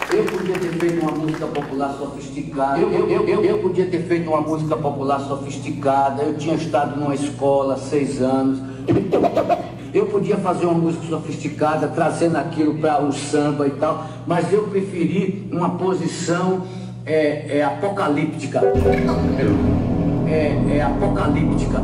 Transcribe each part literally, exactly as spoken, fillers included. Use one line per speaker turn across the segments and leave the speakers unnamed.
Eu podia ter feito uma música popular sofisticada, eu, eu, eu, eu, eu podia ter feito uma música popular sofisticada, eu tinha estado numa escola há seis anos, eu podia fazer uma música sofisticada, trazendo aquilo para o samba e tal, mas eu preferi uma posição é, é, apocalíptica, é, é apocalíptica.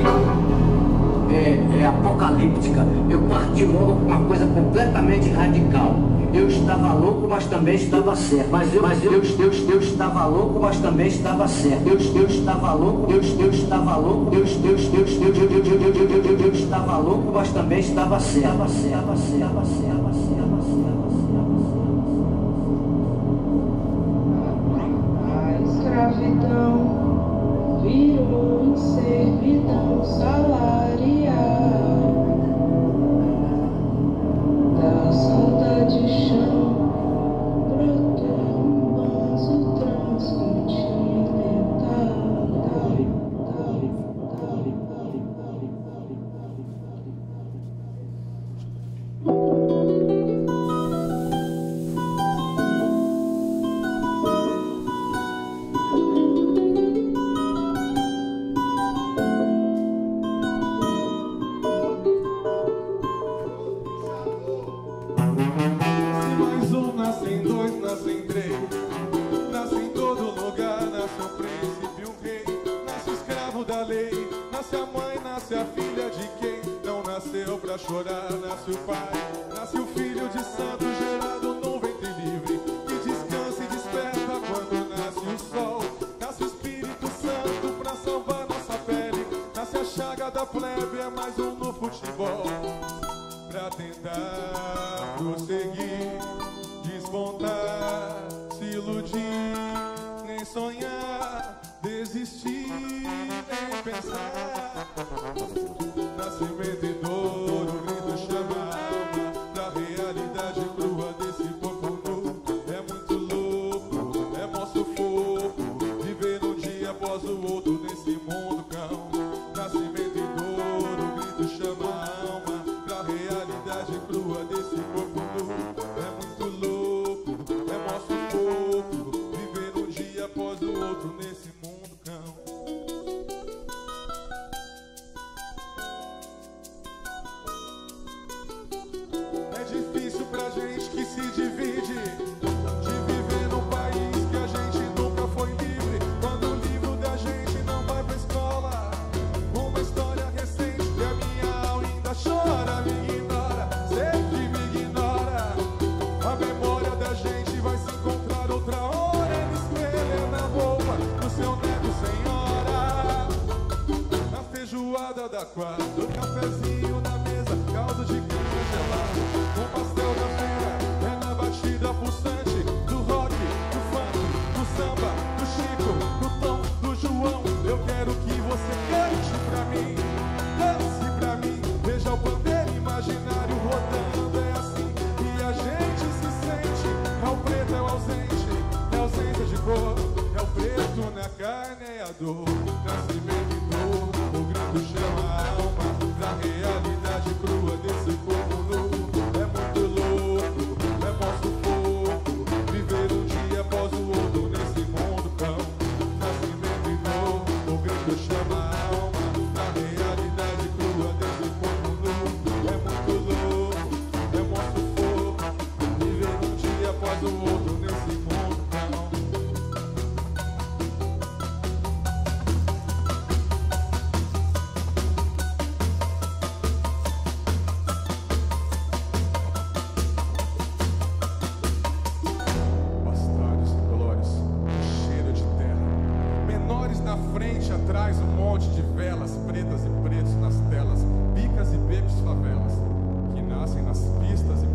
É, é apocalíptica. Eu parti logo com uma coisa completamente radical. Eu estava louco, mas também estava certo. Mas eu, mas eu, eu, eu, eu estava louco, mas também estava certo. Eu, eu estava louco, eu, eu estava louco, eu, eu, eu, eu, eu, eu, eu, eu, eu, eu, eu estava louco, mas também estava certo. Estava certo, estava certo, estava certo.
A escravidão virou em servidão salarial. Da saudade chão brotou um banzo transcontinental.
Nascem dois, nascem três, nasce em todo lugar, nasce um príncipe, um rei, nasce o escravo da lei, nasce a mãe, nasce a filha de quem não nasceu pra chorar, nasce o pai, nasce o filho de santo gerado num ventre livre, que descansa e desperta quando nasce o sol, nasce o Espírito Santo pra salvar nossa pele, nasce a chaga da plebe, é mais um no futebol, pra tentar prosseguir, despontar, se iludir, nem sonhar, desistir, nem pensar. Nascimento e dor, o grito chama a alma pra realidade crua desse corpo nu. É muito louco, é mó sufoco, viver um dia após o outro nesse mundo cão. Nascimento e dor, o grito chama a alma pra realidade crua desse corpo nu. É muito louco, é mó sufoco, viver um dia após o outro nesse mundo cão. É difícil pra gente que se divide de viver num país que a gente nunca foi livre. Quando o livro da gente não vai pra escola, uma história recente que a minha alma ainda chora, me ignora, sempre me ignora. A memória da gente vai se encontrar outra hora, ela espelha na roupa do seu neto, senhora. Na feijoada da quadra, o cafezinho na mesa, caldo de cana gelado, com pastel da feira, é na batida pulsante do rock, do funk, do samba, do Chico, do Tom, do João. Eu quero que você cante pra mim, dance pra mim, veja o pandeiro imaginário rodando, é assim que a gente se sente. É o preto, é o ausente, é ausência de cor, é o preto na carne, é a dor. Nascimento e dor, o grito chama a alma pra realidade crua desse corpo nu. É muito louco, é mó sufoco, viver um dia após o outro nesse mundo cão. Nascimento e dor, o grito chama a alma pra realidade crua desse corpo nu. É muito louco, é mó sufoco, viver um dia após o outro nesse mundo cão. Bastardos incolores, cheiro de terra. Menores na frente, atrás, um monte de velas, pretas e pretos nas telas, bicas e becos favelas, que nascem nas pistas e